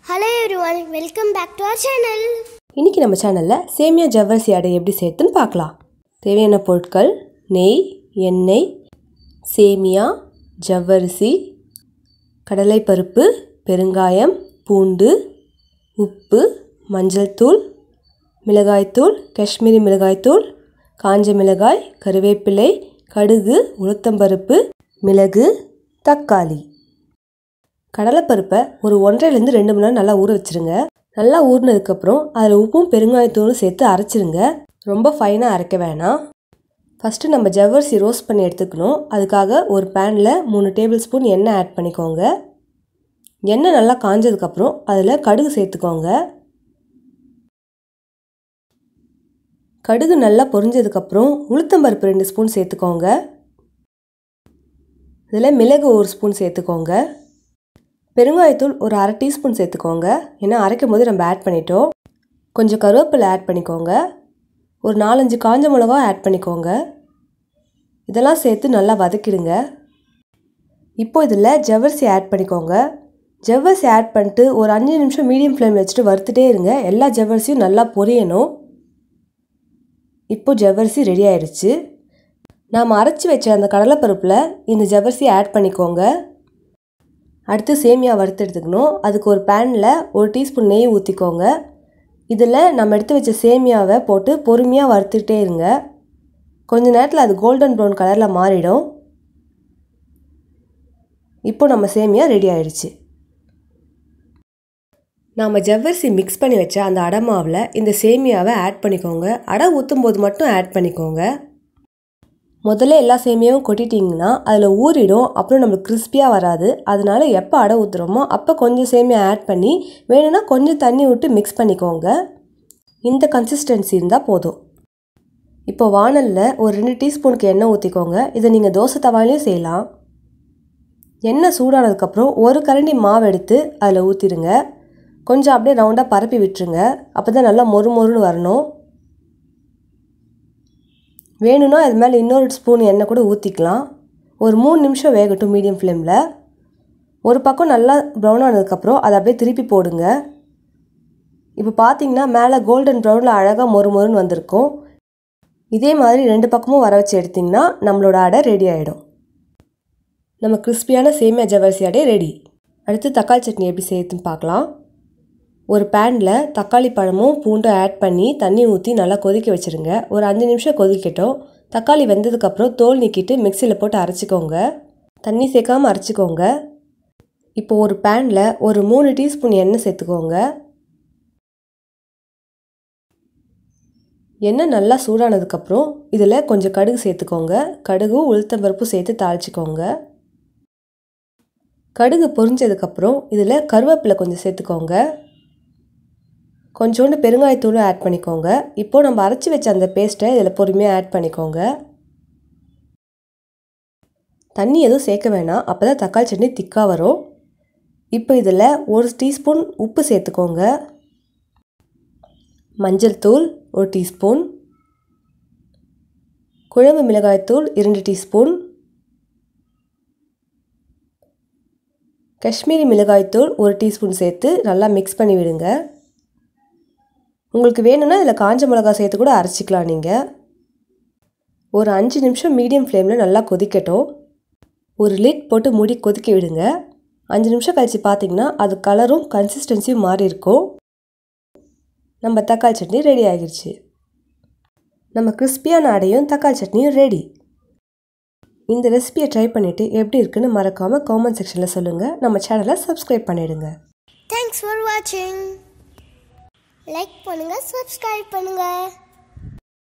Hello everyone, welcome back to our channel. இன்னைக்கு நம்ம சேனல்ல சேமியா ஜவ்வரிசி அடை எப்படி செய்யறதுன்னு பார்க்கலாம். தேவையான பொருட்கள் நெய், எண்ணெய், சேமியா, ஜவ்வரிசி, கடலை பருப்பு, பெருங்காயம், பூண்டு, உப்பு, மஞ்சள் தூள், மிளகாய் தூள், காஷ்மீரி மிளகாய் தூள், காஞ்ச மிளகாய், கறிவேப்பிலை, கடுகு, உளுத்தம் பருப்பு, மிளகு, தக்காளி. கடலை பருப்பை ஒரு 1.5 லிருந்து 2 மணி நேரம் நல்லா ஊற வச்சிருங்க. நல்லா ஊறினதுக்கு அப்புறம் அதில் உப்பும் பெருங்காயத்தூளும் சேர்த்து அரைச்சிருங்க. ரொம்ப ஃபைனாக அரைக்க வேணாம். ஃபஸ்ட்டு நம்ம ஜவ்வரிசி ரோஸ்ட் பண்ணி எடுத்துக்கணும். அதுக்காக ஒரு பேனில் 3 டேபிள் ஸ்பூன் எண்ணெய் ஆட் பண்ணிக்கோங்க. எண்ணெய் நல்லா காஞ்சதுக்கப்புறம் அதில் கடுகு சேர்த்துக்கோங்க. கடுகு நல்லா பொரிஞ்சதுக்கப்புறம் உளுத்தம்பருப்பு 2 ஸ்பூன் சேர்த்துக்கோங்க. இதில் மிளகு 1 ஸ்பூன் சேர்த்துக்கோங்க. பெருங்காயத்தூள் ஒரு 1/2 டீஸ்பூன் சேர்த்துக்கோங்க. ஏன்னா அரைக்கும் போது நம்ம ஆட் பண்ணிட்டோம். கொஞ்சம் கருவேப்பிலை ஆட் பண்ணிக்கோங்க. ஒரு 4-5 காஞ்ச மிளகா ஆட் பண்ணிக்கோங்க. இதெல்லாம் சேர்த்து நல்லா வதக்கிடுங்க. இப்போ இதில் ஜவ்வரிசி ஆட் பண்ணிக்கோங்க. ஜவ்வரிசி ஆட் பண்ணிட்டு ஒரு 5 நிமிஷம் மீடியம் ஃப்ளேமில் வச்சுட்டு வறுத்துட்டே இருங்க. எல்லா ஜவ்வரிசியும் நல்லா பொரியணும். இப்போ ஜவ்வரிசி ரெடி ஆயிடுச்சு. நாம் அரைச்சி வச்ச அந்த கடலைப்பருப்பில் இந்த ஜவ்வரிசி ஆட் பண்ணிக்கோங்க. அடுத்து சேமியா வறுத்து எடுத்துக்கணும். அதுக்கு ஒரு பேனில் 1 டீஸ்பூன் நெய் ஊற்றிக்கோங்க. இதில் நம்ம எடுத்து வச்ச சேமியாவை போட்டு பொறுமையாக வறுத்துக்கிட்டே இருங்க. கொஞ்ச நேரத்தில் அது கோல்டன் ப்ரௌன் கலரில் மாறிடும். இப்போ நம்ம சேமியா ரெடி ஆயிடுச்சு. நாம் ஜவ்வரிசி மிக்ஸ் பண்ணி வச்ச அந்த அடை மாவில் இந்த சேமியாவை ஆட் பண்ணிக்கோங்க. அடை ஊற்றும் போது மட்டும் ஆட் பண்ணிக்கோங்க. முதல்ல எல்லா சேமியாவும் கொட்டிட்டிங்கன்னா அதில் ஊறிடும். அப்புறம் நம்மளுக்கு கிறிஸ்பியாக வராது. அதனால எப்போ அடை ஊற்றுறோமோ அப்போ கொஞ்சம் சேமியா ஆட் பண்ணி வேணும்னா கொஞ்சம் தண்ணி விட்டு மிக்ஸ் பண்ணிக்கோங்க. இந்த கன்சிஸ்டன்சி இருந்தால் போதும். இப்போ வானலில் ஒரு 2 டீஸ்பூனுக்கு எண்ணெய் ஊற்றிக்கோங்க. இதை நீங்கள் தோசை தவாலையும் செய்யலாம். எண்ணெய் சூடானதுக்கப்புறம் ஒரு கரண்டி மாவு எடுத்து அதில் ஊற்றிடுங்க. கொஞ்சம் அப்படியே ரவுண்டாக பரப்பி விட்டுருங்க. அப்போ தான் நல்லா மொறு மொறுன்னு வரணும். வேணும்னா அது மேலே இன்னொரு ஸ்பூன் எண்ணெய் கூட ஊற்றிக்கலாம். ஒரு 3 நிமிஷம் வேகட்டும் மீடியம் ஃப்ளேமில். ஒரு பக்கம் நல்லா ப்ரௌன் ஆனதுக்கப்புறம் அதை அப்படியே திருப்பி போடுங்க. இப்போ பார்த்தீங்கன்னா மேலே கோல்டன் ப்ரௌனில் அழகாக மொறு மொறுன்னு வந்திருக்கும். இதே மாதிரி 2 பக்கமும் வர வச்சு எடுத்திங்கன்னா நம்மளோட அடை ரெடி ஆகிடும். நம்ம கிறிஸ்பியான சேமியா ஜவ்வரிசி அடை ரெடி. அடுத்து தக்காளி சட்னி எப்படி செய்யுதுன்னு பார்க்கலாம். ஒரு பேனில் தக்காளி பழமும் பூண்டும் ஆட் பண்ணி தண்ணி ஊற்றி நல்லா கொதிக்க வச்சுருங்க. ஒரு 5 நிமிஷம் கொதிக்கட்டும். தக்காளி வெந்ததுக்கப்புறம் தோல் நீக்கிட்டு மிக்சியில் போட்டு அரைச்சிக்கோங்க. தண்ணி சேர்க்காமல் அரைச்சிக்கோங்க. இப்போ ஒரு பேனில் ஒரு 3 டீஸ்பூன் எண்ணெய் சேர்த்துக்கோங்க. எண்ணெய் நல்லா சூடானதுக்கப்புறம் இதில் கொஞ்சம் கடுகு சேர்த்துக்கோங்க. கடுகும் உளுத்தம்பருப்பும் சேர்த்து தாளிச்சிக்கோங்க. கடுகு பொரிஞ்சதுக்கப்புறம் இதில் கருவேப்பிலை கொஞ்சம் சேர்த்துக்கோங்க. கொஞ்சோண்டு பெருங்காயத்தூளும் ஆட் பண்ணிக்கோங்க. இப்போது நம்ம அரைச்சி வச்ச அந்த பேஸ்ட்டை இதில் பொறுமையாக ஆட் பண்ணிக்கோங்க. தண்ணி எதுவும் சேர்க்க வேணாம். அப்போ தான் தக்காளி சட்னி திக்காக வரும். இப்போ இதில் 1 டீஸ்பூன் உப்பு சேர்த்துக்கோங்க. மஞ்சள் தூள் 1 டீஸ்பூன், குழம்பு மிளகாய்த்தூள் 2 டீஸ்பூன், காஷ்மீரி மிளகாய்த்தூள் 1 டீஸ்பூன் சேர்த்து நல்லா மிக்ஸ் பண்ணி விடுங்க. உங்களுக்கு வேணும்னா இதில் காஞ்ச மிளகாய் சேர்த்து கூட அரைச்சிக்கலாம். நீங்கள் ஒரு 5 நிமிஷம் மீடியம் ஃப்ளேமில் நல்லா கொதிக்கட்டும். ஒரு லிட் போட்டு மூடி கொதிக்க விடுங்க. 5 நிமிஷம் கழித்து பார்த்தீங்கன்னா அது கலரும் கன்சிஸ்டன்சியும் மாறி இருக்கும். நம்ம தக்காளி சட்னி ரெடி ஆகிடுச்சு. நம்ம கிறிஸ்பியான அடையும் தக்காளி சட்னியும் ரெடி. இந்த ரெசிபியை ட்ரை பண்ணிவிட்டு எப்படி இருக்குன்னு மறக்காமல் காமெண்ட் செக்ஷனில் சொல்லுங்கள். நம்ம சேனலை சப்ஸ்கிரைப் பண்ணிவிடுங்க. Thanks for watching. லைக் பண்ணுங்க, சப்ஸ்கிரைப் பண்ணுங்க.